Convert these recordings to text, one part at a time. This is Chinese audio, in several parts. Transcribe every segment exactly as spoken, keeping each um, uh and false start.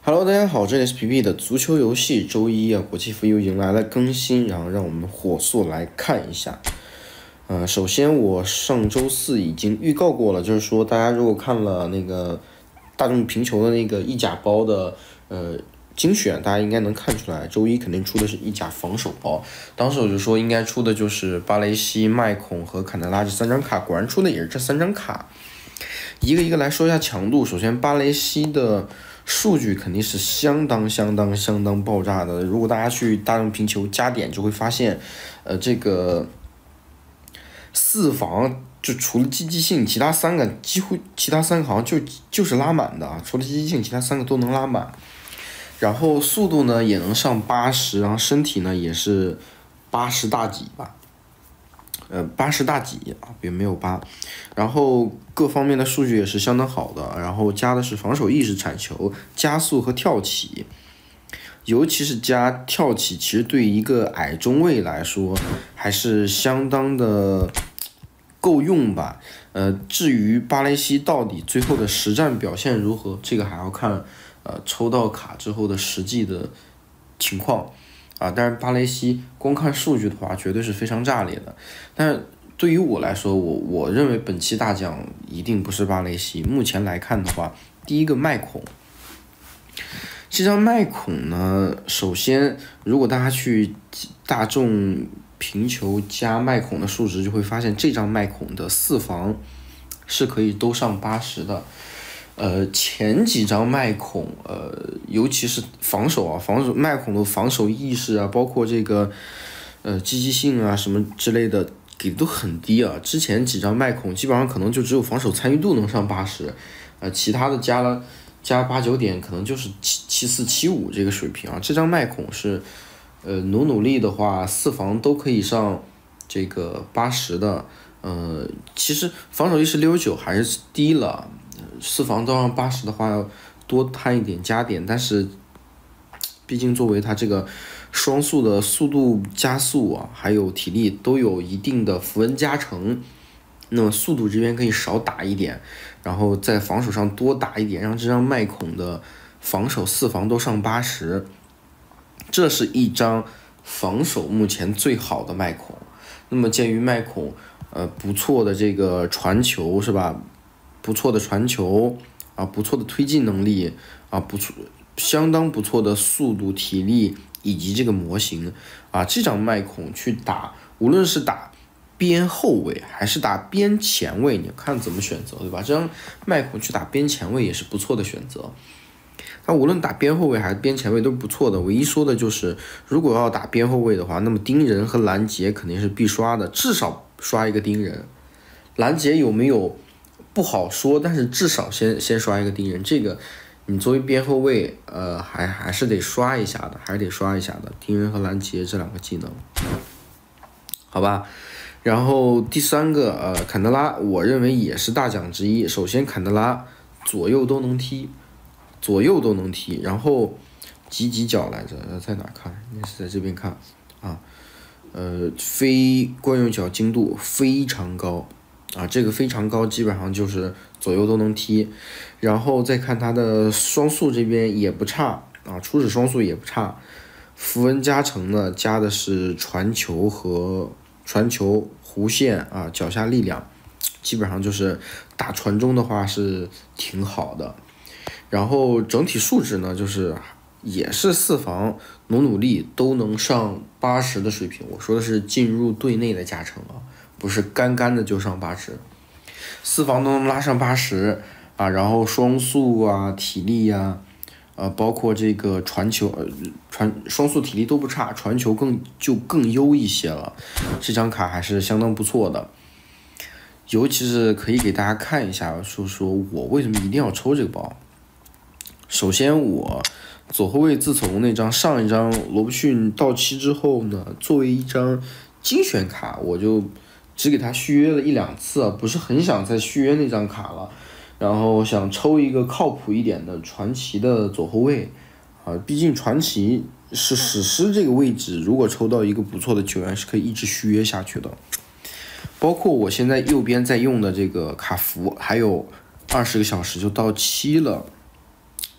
Hello，大家好，这里是皮皮的足球游戏。周一啊，国际服又迎来了更新，然后让我们火速来看一下。呃，首先我上周四已经预告过了，就是说大家如果看了那个大众评球的那个意甲包的呃精选，大家应该能看出来，周一肯定出的是意甲防守包。当时我就说应该出的就是巴雷西、麦孔和坎德拉这三张卡，果然出的也是这三张卡。一个一个来说一下强度，首先巴雷西的数据肯定是相当相当相当爆炸的。如果大家去大众评球加点，就会发现，呃，这个四防就除了积极性，其他三个几乎其他三个好像就就是拉满的啊，除了积极性，其他三个都能拉满。然后速度呢也能上八十，然后身体呢也是八十大几吧。呃，八十大几啊，也没有八，然后各方面的数据也是相当好的，然后加的是防守意识、铲球、加速和跳起，尤其是加跳起，其实对于一个矮中卫来说还是相当的够用吧。呃，至于巴雷西到底最后的实战表现如何，这个还要看呃抽到卡之后的实际的情况。啊，但是巴雷西光看数据的话，绝对是非常炸裂的。但是对于我来说，我我认为本期大奖一定不是巴雷西。目前来看的话，第一个麦孔，这张麦孔呢，首先如果大家去大众评球加麦孔的数值，就会发现这张麦孔的四防是可以都上八十的。呃，前几张麦孔，呃，尤其是防守啊，防守麦孔的防守意识啊，包括这个，呃，积极性啊什么之类的，给的都很低啊。之前几张麦孔基本上可能就只有防守参与度能上八十，呃，其他的加了加八九点，可能就是七七四七五这个水平啊。这张麦孔是，呃，努努力的话，四防都可以上这个八十的，呃，其实防守意识六十九还是低了。四防都上八十的话，要多摊一点加点，但是毕竟作为他这个双速的速度加速啊，还有体力都有一定的符文加成，那么速度这边可以少打一点，然后在防守上多打一点，让这张麦孔的防守四防都上八十，这是一张防守目前最好的麦孔。那么鉴于麦孔呃不错的这个传球是吧？不错的传球啊，不错的推进能力啊，不错，相当不错的速度、体力以及这个模型啊，这张麦孔去打，无论是打边后卫还是打边前卫，你看怎么选择，对吧？这张麦孔去打边前卫也是不错的选择。那无论打边后卫还是边前卫都是不错的，唯一说的就是，如果要打边后卫的话，那么盯人和拦截肯定是必刷的，至少刷一个盯人。拦截有没有？不好说，但是至少先先刷一个盯人，这个你作为边后卫，呃，还还是得刷一下的，还是得刷一下的，盯人和拦截这两个技能，好吧。然后第三个，呃，坎德拉，我认为也是大奖之一。首先，坎德拉左右都能踢，左右都能踢，然后几几脚来着？在哪看？应该是在这边看啊。呃，非惯用脚精度非常高。啊，这个非常高，基本上就是左右都能踢，然后再看他的双速这边也不差啊，初始双速也不差，符文加成呢加的是传球和传球弧线啊，脚下力量，基本上就是打传中的话是挺好的，然后整体素质呢就是也是四防努努力都能上八十的水平，我说的是进入队内的加成啊。不是干干的就上八十，四防都能拉上八十啊，然后双速啊、体力呀、啊，呃，包括这个传球，呃，传双速体力都不差，传球更就更优一些了。这张卡还是相当不错的，尤其是可以给大家看一下，说说我为什么一定要抽这个包。首先，我左后卫自从那张上一张罗布逊到期之后呢，作为一张精选卡，我就只给他续约了一两次，不是很想再续约那张卡了，然后想抽一个靠谱一点的传奇的左后卫，啊，毕竟传奇是史诗这个位置，如果抽到一个不错的球员，是可以一直续约下去的。包括我现在右边在用的这个卡服，还有二十个小时就到期了，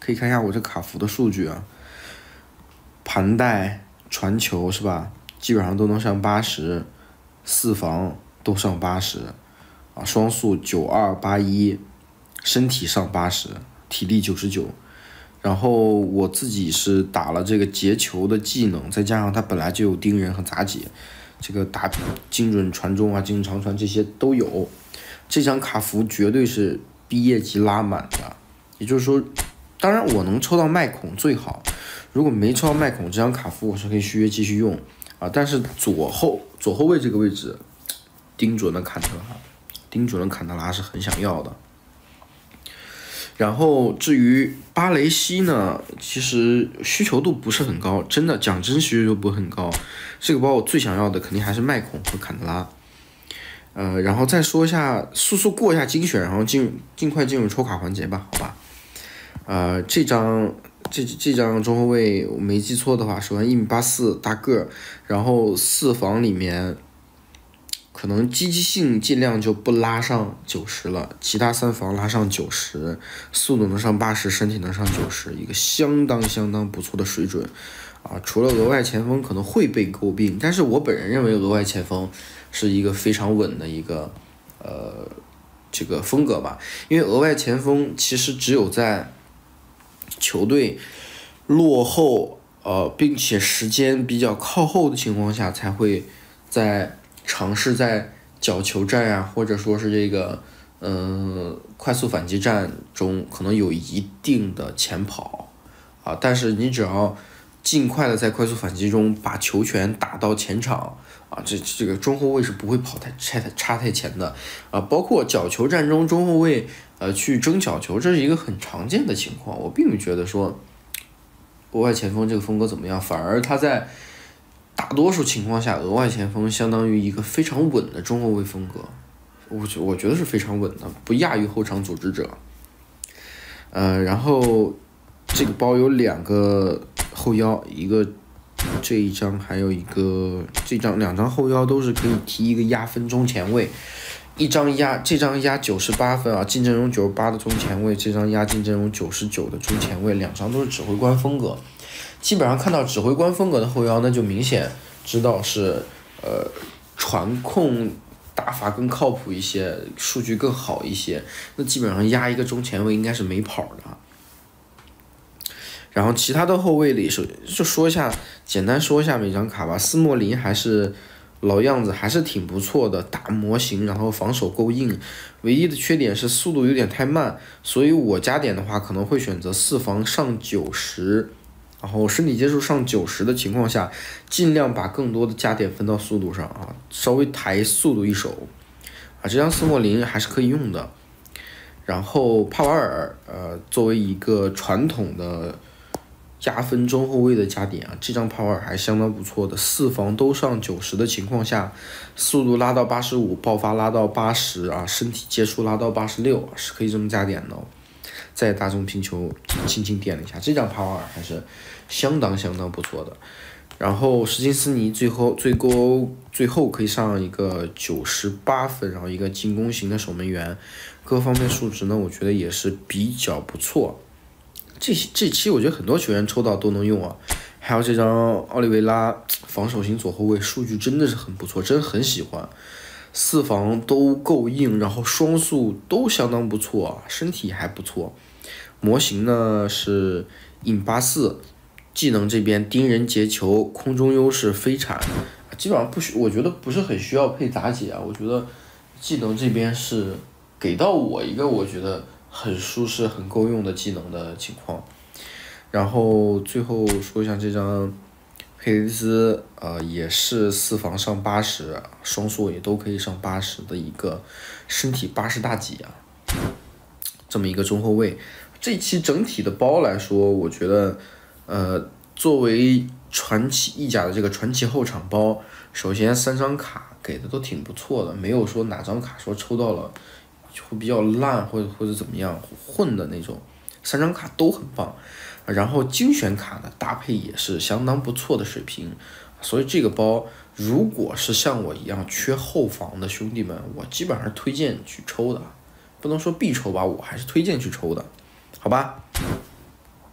可以看一下我这卡服的数据啊，盘带、传球是吧，基本上都能上八十，四防都上八十，啊，双速九二八一，身体上八十，体力九十九。然后我自己是打了这个截球的技能，再加上它本来就有盯人和砸解，这个打精准传中啊、精准长传这些都有。这张卡服绝对是毕业级拉满的，也就是说，当然我能抽到麦孔最好，如果没抽到麦孔，这张卡服我是可以续约继续用啊。但是左后左后卫这个位置，盯准了坎特哈，盯准了坎特拉是很想要的。然后至于巴雷西呢，其实需求度不是很高，真的讲真需求度不是很高。这个包我最想要的肯定还是麦孔和坎特拉。呃，然后再说一下，速速过一下精选，然后进尽快进入抽卡环节吧，好吧？呃，这张这这张中后卫我没记错的话，首先一米八四大个儿，然后四防里面可能积极性尽量就不拉上九十了，其他三防拉上九十，速度能上八十，身体能上九十，一个相当相当不错的水准啊！除了额外前锋可能会被诟病，但是我本人认为额外前锋是一个非常稳的一个呃这个风格吧，因为额外前锋其实只有在球队落后呃并且时间比较靠后的情况下，才会在尝试在角球战啊，或者说是这个嗯、呃、快速反击战中可能有一定的前跑啊，但是你只要尽快的在快速反击中把球权打到前场啊，这这个中后卫是不会跑太差太差太前的啊，包括角球战中中后卫呃去争角球，这是一个很常见的情况，我并不觉得说额外前锋这个风格怎么样，反而他在大多数情况下，额外前锋相当于一个非常稳的中后卫风格，我觉我觉得是非常稳的，不亚于后场组织者。呃，然后这个包有两个后腰，一个这一张，还有一个这张，两张后腰都是可以提一个压分中前卫，一张压这张压九十八分啊，净阵容九十八的中前卫，这张压净阵容九十九的中前卫，两张都是指挥官风格。基本上看到指挥官风格的后腰，那就明显知道是呃传控打法更靠谱一些，数据更好一些。那基本上压一个中前卫应该是没跑的。然后其他的后卫里，就说一下，简单说一下每张卡吧。斯莫林还是老样子，还是挺不错的，大模型，然后防守够硬。唯一的缺点是速度有点太慢，所以我加点的话可能会选择四防上九十。然后身体接触上九十的情况下，尽量把更多的加点分到速度上啊，稍微抬速度一手啊，这张斯莫林还是可以用的。然后帕瓦尔，呃，作为一个传统的加分中后卫的加点啊，这张帕瓦尔还相当不错的，四防都上九十的情况下，速度拉到八十五，爆发拉到八十啊，身体接触拉到八十六，是可以这么加点的哦。在大众拼球轻轻点了一下，这张帕瓦尔还是相当相当不错的。然后史金斯尼最后最高最后可以上一个九十八分，然后一个进攻型的守门员，各方面数值呢，我觉得也是比较不错。这这期我觉得很多球员抽到都能用啊，还有这张奥利维拉防守型左后卫，数据真的是很不错，真很喜欢。四防都够硬，然后双速都相当不错，身体还不错。模型呢是一米八四，技能这边盯人截球，空中优势飞铲，基本上不需，我觉得不是很需要配杂解啊。我觉得技能这边是给到我一个我觉得很舒适、很够用的技能的情况。然后最后说一下这张佩雷兹，呃，也是四防上八十，双速也都可以上八十的一个身体八十大几啊，这么一个中后卫。这一期整体的包来说，我觉得，呃，作为传奇意甲的这个传奇后场包，首先三张卡给的都挺不错的，没有说哪张卡说抽到了会比较烂或者或者怎么样混的那种，三张卡都很棒。然后精选卡的搭配也是相当不错的水平，所以这个包如果是像我一样缺后防的兄弟们，我基本上是推荐去抽的，不能说必抽吧，我还是推荐去抽的，好吧？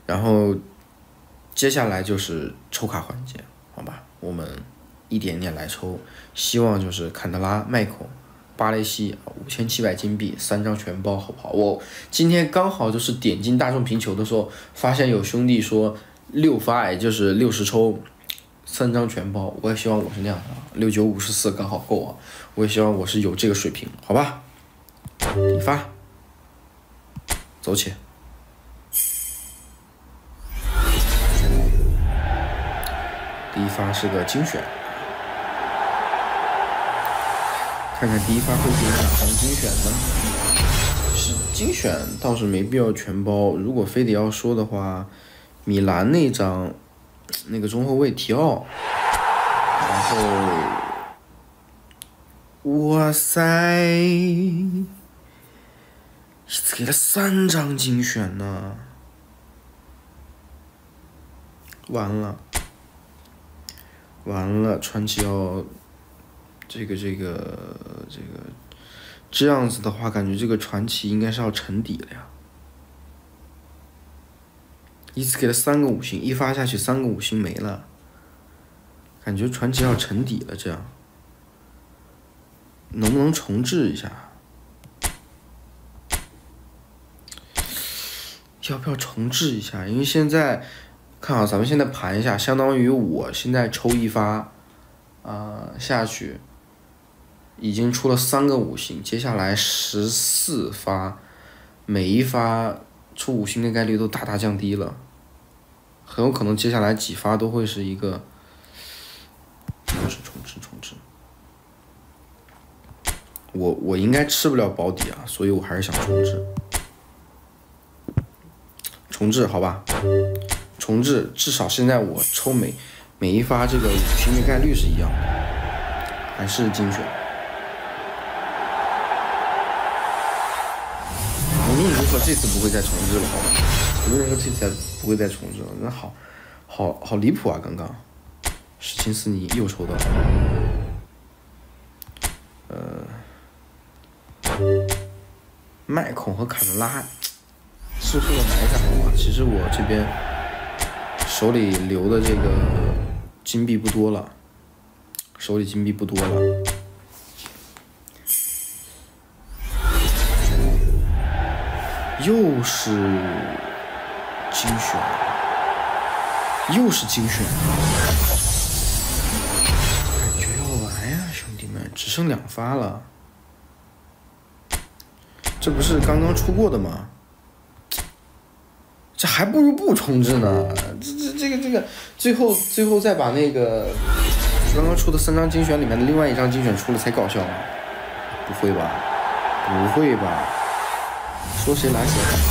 然后接下来就是抽卡环节，好吧，我们一点点来抽，希望就是坎德拉、麦孔、巴雷西五千七百金币三张全包，好不好？我今天刚好就是点进大众评球的时候，发现有兄弟说六发，也就是六十抽三张全包，我也希望我是那样的，六九五十四刚好够啊，我也希望我是有这个水平，好吧？底发，走起。第一发是个精选，看看第一发会给哪张精选呢？是精选倒是没必要全包，如果非得要说的话，米兰那张那个中后卫提奥，然后哇塞，给了三张精选呢，完了。完了，传奇要这个这个这个这样子的话，感觉这个传奇应该是要沉底了呀。一次给了三个五星，一发下去三个五星没了，感觉传奇要沉底了。这样能不能重置一下？要不要重置一下？因为现在。看好，咱们现在盘一下，相当于我现在抽一发，啊、呃、下去，已经出了三个五星，接下来十四发，每一发出五星的概率都大大降低了，很有可能接下来几发都会是一个，又是重置重置，我我应该吃不了保底啊，所以我还是想重置，重置好吧。重置，至少现在我抽每每一发这个五星的概率是一样的，还是精选。无论如何，这次不会再重置了，好吧？无论如何，这次不会再重置了。那好，好好离谱啊！刚刚，史琴斯尼又抽到了，呃，麦孔和坎德拉，适合的来一下好吗？其实我这边。手里留的这个金币不多了，手里金币不多了。又是精选，又是精选，感觉要完呀，兄弟们，只剩两发了。这不是刚刚出过的吗？这还不如不重置呢，这这这个这个，最后最后再把那个刚刚出的三张精选里面的另外一张精选出了才搞笑呢，不会吧？不会吧？说谁来谁来，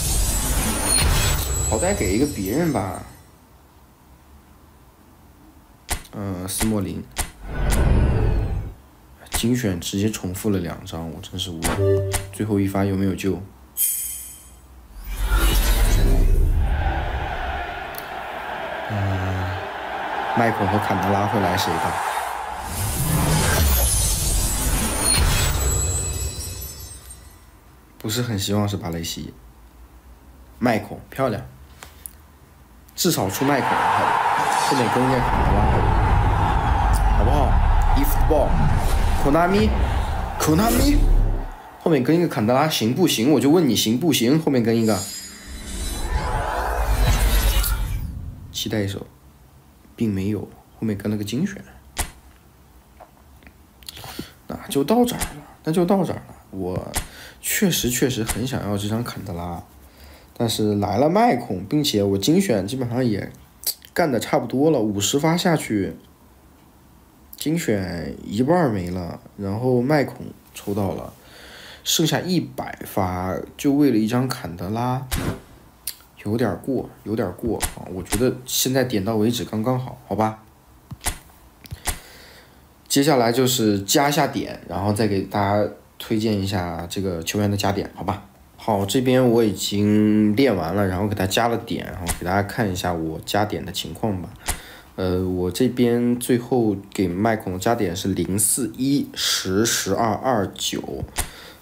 好歹给一个别人吧。嗯、呃，斯莫林，精选直接重复了两张，我真是无语。最后一发有没有救？嗯，麦孔和坎德拉会来谁吧？不是很希望是巴雷西。麦孔漂亮，至少出麦孔，后面跟一个坎德拉，好不好 ？eFootball，Konami，Konami， 后面跟一个坎德拉行不行？我就问你行不行？后面跟一个。期待一手，并没有，后面跟了个精选，那就到这儿了，那就到这儿了。我确实确实很想要这张坎德拉，但是来了麦孔，并且我精选基本上也干的差不多了，五十发下去，精选一半没了，然后麦孔抽到了，剩下一百发，就为了一张坎德拉。有点过，有点过啊！我觉得现在点到为止刚刚好，好吧？接下来就是加一下点，然后再给大家推荐一下这个球员的加点，好吧？好，这边我已经练完了，然后给他加了点，然后给大家看一下我加点的情况吧。呃，我这边最后给麦孔加点是零四一十十二二九，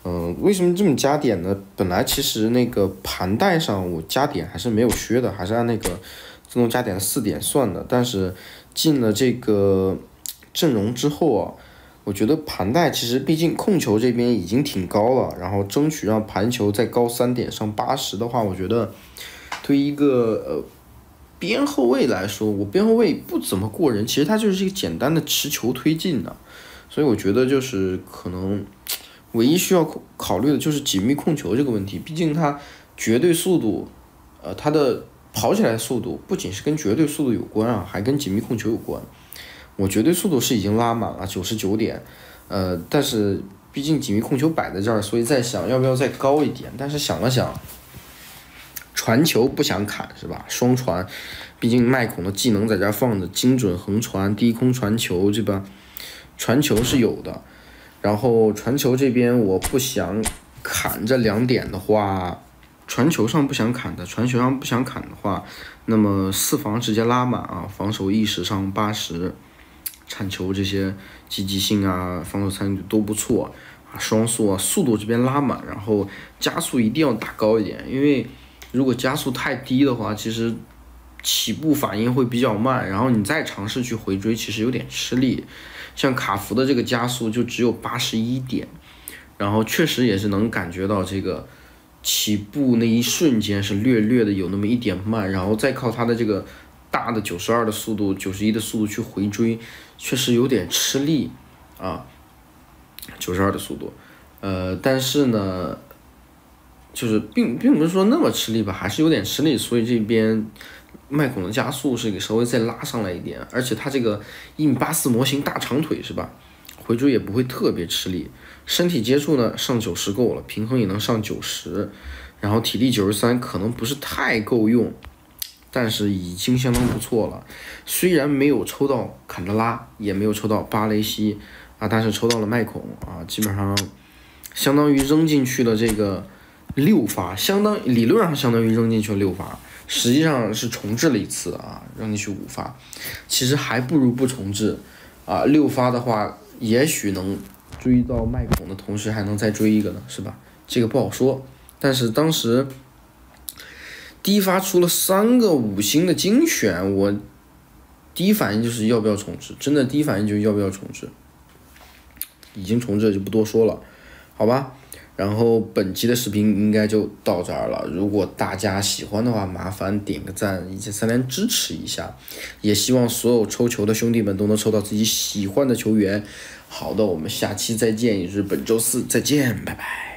嗯，为什么这么加点呢？本来其实那个盘带上我加点还是没有削的，还是按那个自动加点的四点算的。但是进了这个阵容之后啊，我觉得盘带其实毕竟控球这边已经挺高了，然后争取让盘球再高三点上八十的话，我觉得对于一个呃边后卫来说，我边后卫不怎么过人，其实它就是一个简单的持球推进的，所以我觉得就是可能。唯一需要考虑的就是紧密控球这个问题，毕竟它绝对速度，呃，它的跑起来的速度不仅是跟绝对速度有关啊，还跟紧密控球有关。我绝对速度是已经拉满了九十九点，呃，但是毕竟紧密控球摆在这儿，所以在想要不要再高一点。但是想了想，传球不想砍是吧？双传，毕竟麦孔的技能在这儿放着，精准横传、低空传球，对吧？传球是有的。然后传球这边我不想砍这两点的话，传球上不想砍的，传球上不想砍的话，那么四防直接拉满啊，防守意识上八十，铲球这些积极性啊，防守参与度都不错啊，双速啊，速度这边拉满，然后加速一定要打高一点，因为如果加速太低的话，其实起步反应会比较慢，然后你再尝试去回追，其实有点吃力。像卡福的这个加速就只有八十一点，然后确实也是能感觉到这个起步那一瞬间是略略的有那么一点慢，然后再靠他的这个大的九十二的速度、九十一的速度去回追，确实有点吃力啊。九十二的速度，呃，但是呢，就是并并不是说那么吃力吧，还是有点吃力，所以这边。麦孔的加速是给稍微再拉上来一点，而且它这个一米八四模型大长腿是吧？回追也不会特别吃力，身体接触呢上九十够了，平衡也能上九十，然后体力九十三可能不是太够用，但是已经相当不错了。虽然没有抽到坎德拉，也没有抽到巴雷西啊，但是抽到了麦孔啊，基本上相当于扔进去了这个六发，相当理论上相当于扔进去了六发。实际上是重置了一次啊，让你去五发，其实还不如不重置啊。六发的话，也许能追到麦孔的同时，还能再追一个呢，是吧？这个不好说。但是当时第一发出了三个五星的精选，我第一反应就是要不要重置，真的第一反应就是要不要重置。已经重置了就不多说了，好吧？然后本期的视频应该就到这儿了，如果大家喜欢的话，麻烦点个赞，一键三连支持一下，也希望所有抽球的兄弟们都能抽到自己喜欢的球员。好的，我们下期再见，也就是本周四再见，拜拜。